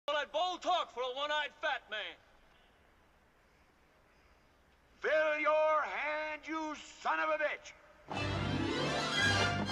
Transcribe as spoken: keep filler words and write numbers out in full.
All that bold talk for a one-eyed fat man. Fill your hand, you son of a bitch!